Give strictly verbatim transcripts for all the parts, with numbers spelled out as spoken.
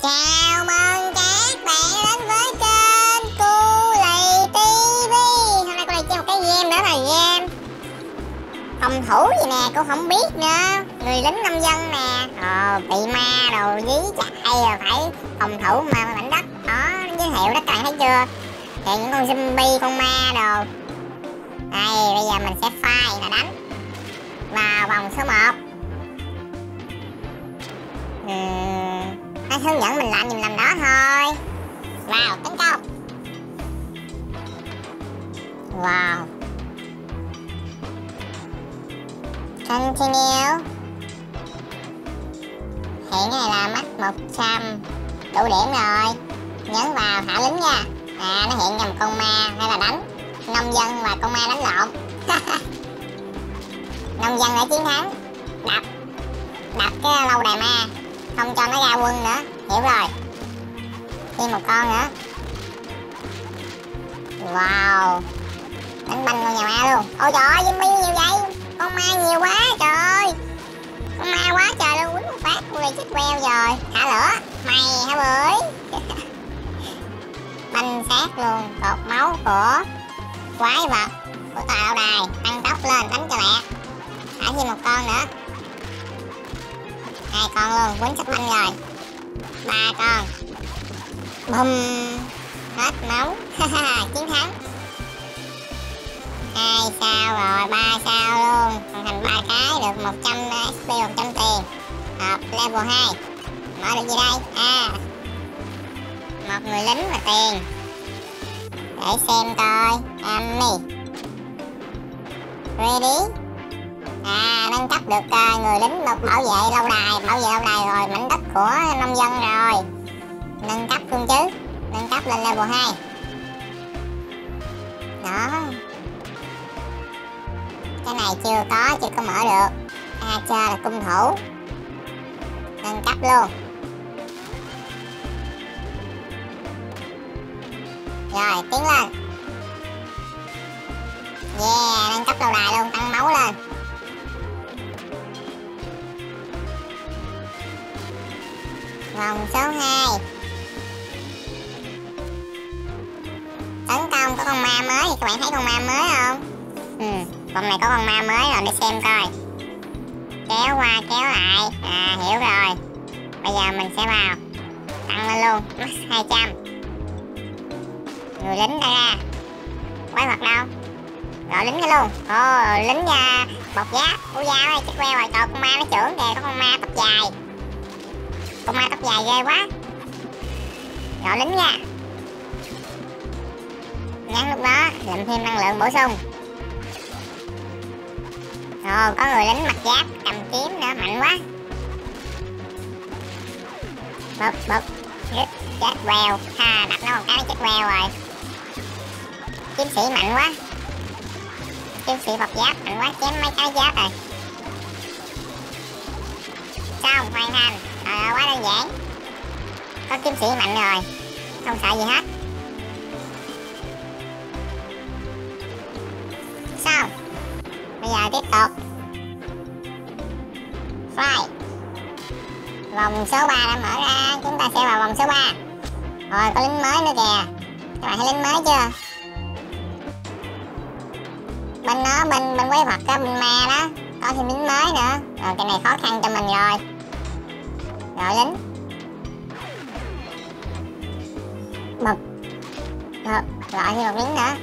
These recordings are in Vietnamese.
Chào mừng các bạn đến với kênh Cu Lì ti vi. Hôm nay cô lại chơi một cái game nữa là game phòng thủ gì nè, cô không biết nữa. Người lính nông dân nè, ờ, bị ma đồ dí chạy rồi phải phòng thủ mà mảnh đất. Đó, giới thiệu đó các bạn thấy chưa? Thì những con zombie, con ma đồ. Đây, bây giờ mình sẽ fight là đánh vào vòng số một. Uhm, nó hướng dẫn mình làm gì mình làm đó thôi. Vào tấn công. Wow. Continue. Hiện cái này là mắc một trăm. Đủ điểm rồi. Nhấn vào thả lính nha. À, nó hiện ra một con ma hay là đánh nông dân và con ma đánh lộn. Nông dân đã chiến thắng. Đập Đập cái lâu đài ma, không cho nó ra quân nữa. Hiểu rồi. Thêm một con nữa. Wow. Đánh banh con nhà ma luôn. Ôi trời ơi, zombie nhiều vậy. Con ma nhiều quá trời. Con ma quá trời luôn. Quýnh một phát người chết queo rồi. Thả lửa. Mày hả bưởi. Banh sát luôn. Cột máu của quái vật của tạo đài. Tăng tốc lên đánh cho mẹ. Thả thêm một con nữa. Hai con luôn. Quýnh sắp banh rồi. Ba con. Bùm. Hết máu. Chiến thắng. Hai sao rồi. Ba sao luôn. Còn thành ba cái được một trăm ích pê, một trăm tiền. Hộp level hai. Mở được gì đây? À, một người lính và tiền. Để xem coi. Army ready. À, nâng cấp được uh, người lính một bảo vệ lâu đài. Bảo vệ lâu đài rồi. Mảnh đất của nông dân rồi. Nâng cấp luôn chứ. Nâng cấp lên level hai. Đó. Cái này chưa có, chưa có mở được. À, chờ là cung thủ. Nâng cấp luôn. Rồi, tiến lên. Yeah, nâng cấp lâu đài luôn, tăng máu lên. Vòng số hai. Tấn công có con ma mới. Các bạn thấy con ma mới không? Ừ, vòng này có con ma mới rồi, để xem coi. Kéo qua kéo lại. À, hiểu rồi. Bây giờ mình sẽ vào. Tăng lên luôn, max hai trăm. Người lính đây ra. Quái vật đâu? Gọi lính cái luôn. Ồ, lính uh, bột giáp. Ủa da ơi, chết queo rồi. Trời, con ma nó trưởng kìa. Có con ma tóc dài. Con ma tóc dài ghê quá. Gọi lính nha. Nhắn lúc đó làm thêm năng lượng bổ sung. Ồ, có người lính mặc giáp cầm kiếm nữa, mạnh quá. Bực bực. Chết queo. Ha, đập nó một cái nó chết queo rồi. Chiến sĩ mạnh quá. Chiến sĩ bọc giáp mạnh quá, chém mấy cái giáp rồi. Xong, hoàn thành. Ờ, quá đơn giản. Có chiến sĩ mạnh rồi, không sợ gì hết. Xong. Bây giờ tiếp tục fight. Vòng số ba đã mở ra. Chúng ta sẽ vào vòng số ba. Rồi, có lính mới nữa kìa. Các bạn thấy lính mới chưa? Bên nó, bên bên quái vật đó, bên ma đó. Có thêm lính mới nữa. Rồi, cái này khó khăn cho mình rồi. Rồi, lính. Bực. Bực. Gọi thêm một lính nữa.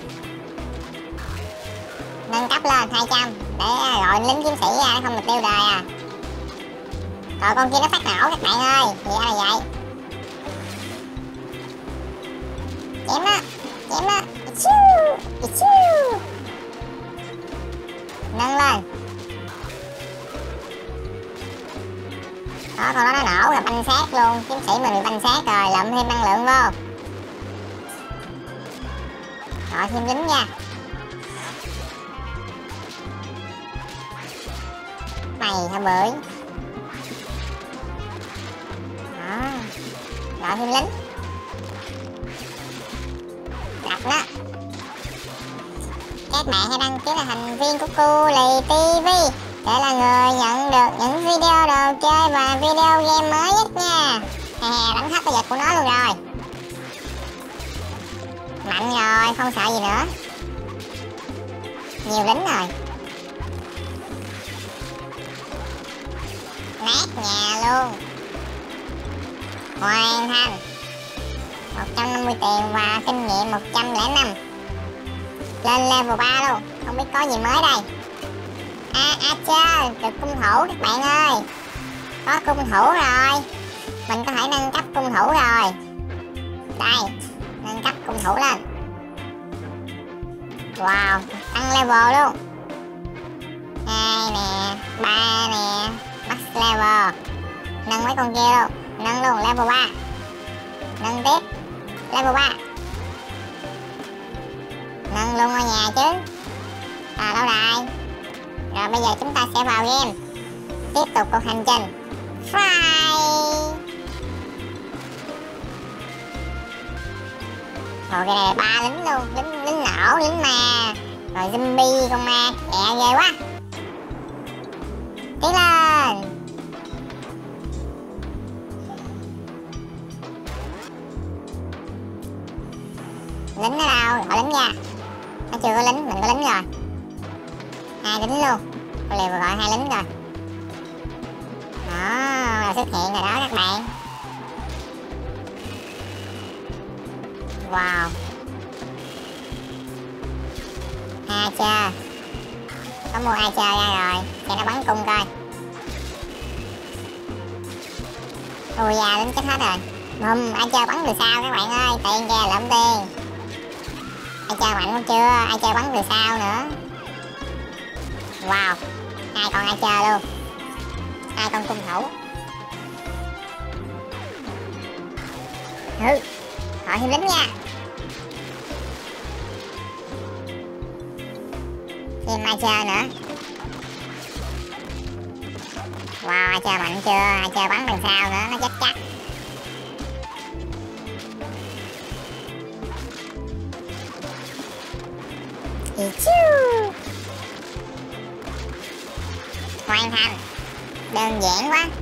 Nâng cấp lên hai trăm. Để gọi lính chiến sĩ ra, không được tiêu đời à. Rồi, con kia nó phát nổ các bạn ơi. Thì ra là vậy. Chém nó. Chém nó. Ichiu. Ichiu. Nâng lên. Đó, con đó nó nổ rồi, banh xác luôn. Chiến sĩ mình bị banh xác rồi, lượm thêm năng lượng vô. Rồi, thêm lính nha. Mày hả bưởi. Đó. Rồi, thêm lính. Đập nó. Các bạn hãy đăng ký là thành viên của Cu Lì ti vi để là người nhận được những video đồ chơi và video game mới nhất nha. Hè hết cái vật của nó luôn rồi. Mạnh rồi, không sợ gì nữa. Nhiều lính rồi. Nát nhà luôn. Hoàn thành. một trăm năm mươi tiền và kinh nghiệm một trăm lẻ năm. Lên level ba luôn. Không biết có gì mới đây. À, Archer, được cung thủ các bạn ơi. Có cung thủ rồi. Mình có thể nâng cấp cung thủ rồi. Đây, nâng cấp cung thủ lên. Wow, tăng level luôn. Hai nè, ba nè, max level. Nâng mấy con kia luôn. Nâng luôn, level ba. Nâng tiếp, level ba. Nâng luôn ngôi nhà chứ. À, lâu đài. Rồi bây giờ chúng ta sẽ vào game. Tiếp tục cuộc hành trình Fly. Rồi cái này ba lính luôn. Lính, lính nổ, lính ma. Rồi zombie, con ma. Mẹ ghê quá. Tiến lên. Lính ở đâu? Gọi lính ra. Nó chưa có lính, mình có lính rồi. Hai lính luôn. Tôi liền vừa gọi hai lính rồi. Đó, là xuất hiện rồi đó các bạn. Wow. Archer. Có mua Archer ra rồi. Cho nó bắn cung coi. Ui da, lính chết hết rồi. Bùm, Archer bắn từ sau các bạn ơi. Tiền kìa, lượm tiền. Archer mạnh không chưa? Archer bắn từ sau nữa. Wow, hai con Archer luôn. Hai con cung thủ. Ừ, gọi thêm lính nha. Thêm Archer nữa. Wow, Archer mạnh chưa? Archer bắn đằng sau nữa, nó chết chắc. Hoàn thành. Đơn giản quá.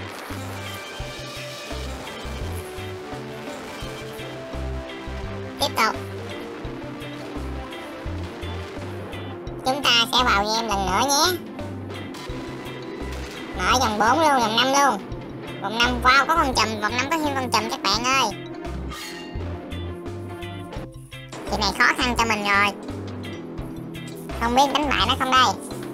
Tiếp tục. Chúng ta sẽ vào game lần nữa nhé. Mở vòng bốn luôn, vòng năm luôn. Vòng năm, wow, có con chùm, vòng năm có thêm con chùm các bạn ơi. Thì này khó khăn cho mình rồi. Không biết đánh bại nó không đây.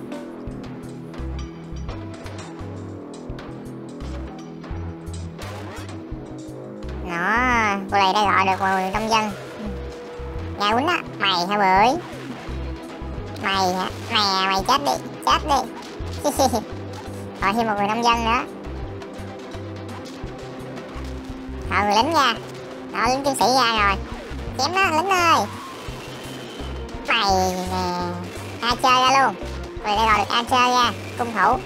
Nó, cô này đã gọi được một nông dân. Nhà quýnh á, mày hả bưởi? Mày hả? Nè, mày chết đi, chết đi. Gọi thêm một người nông dân nữa. Gọi người lính ra. Gọi lính chiến sĩ ra rồi. Chém nó, lính ơi. Mày nè. Archer ra luôn. Rồi đây gọi được Archer ra. Cung thủ.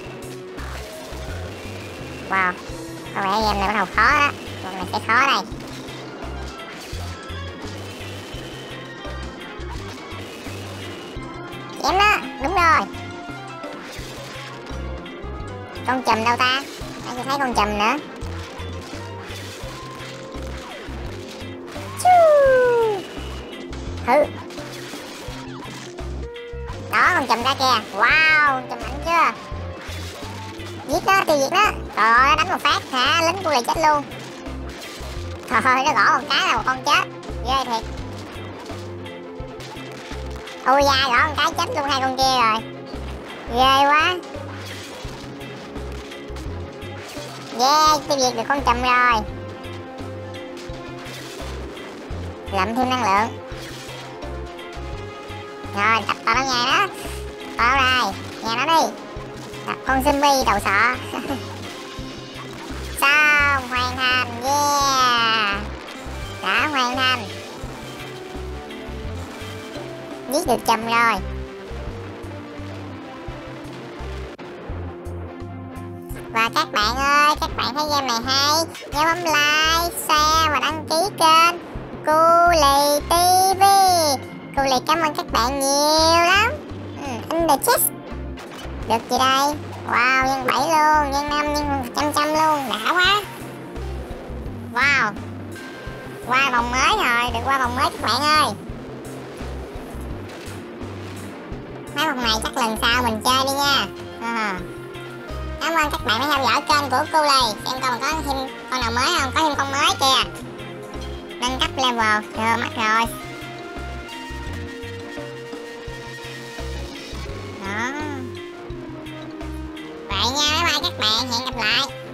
Wow. Có vẻ game này bắt đầu khó đó. Một này sẽ khó đây. Chém đó. Đúng rồi. Con chùm đâu ta? Anh chưa thấy con chùm nữa. Hứ. Đó, con chùm ra kìa. Wow, con chùm mạnh chưa? Giết nó, tiêu diệt nó. Trời ơi, nó đánh một phát hả? Lính của này chết luôn. Trời ơi, nó gõ một cái là một con chết. Ghê thiệt. Ôi da, gõ một cái chết luôn hai con kia rồi. Ghê quá. Yeah, tiêu diệt được con chùm rồi. Lượm thêm năng lượng. Rồi, đập vào nó nhà nó. Vào rồi, nhà nó đi. Đập con zombie đầu sọ. Xong, hoàn thành, yeah. Đã hoàn thành. Giết được chùm rồi. Và các bạn ơi, các bạn thấy game này hay, nhớ bấm like, share và đăng ký kênh Cu Lì ti vi. Cu Lì cảm ơn các bạn nhiều lắm. ừ, In the chest. Được gì đây? Wow, nhân bảy luôn, nhân năm, nhân trăm trăm luôn, đã quá. Wow, qua vòng mới rồi, được qua vòng mới các bạn ơi. Mấy vòng này chắc lần sau mình chơi đi nha. À. Cảm ơn các bạn đã theo dõi kênh của Cô Lì. Xem coi có thêm con nào mới không, có thêm con mới kìa. Nâng cấp level, rồi mất rồi. Đó. Vậy nha, bye bye các bạn, hẹn gặp lại.